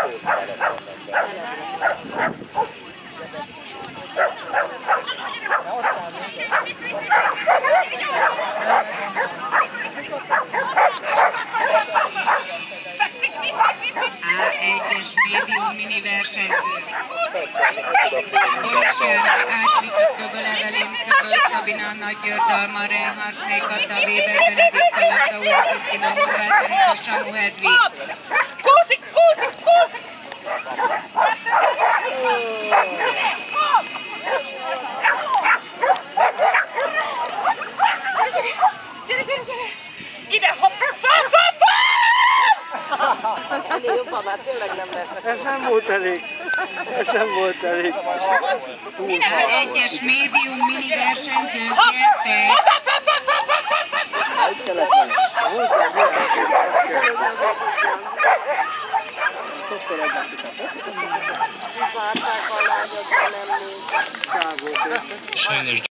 A1-es médium mini versenyző. Boros János, Ácsviki Köböl Evelyn, Köböl Szabina, Nagy Györgyal, Reinhardt, Nékata, Weber Benedikta, Lakaúr, Krisztina, Horváth Erika, Samu Hedvig. Kúszik! Gyere! Ide, hopp! Ennél jobban már tényleg nem lehetnek. Ez nem volt elég. A1-es médium mini versenyző gyertek! Itt kellett menni. Sokszor egyben kitapott. Várták a lányot, de nem néz. Sajnos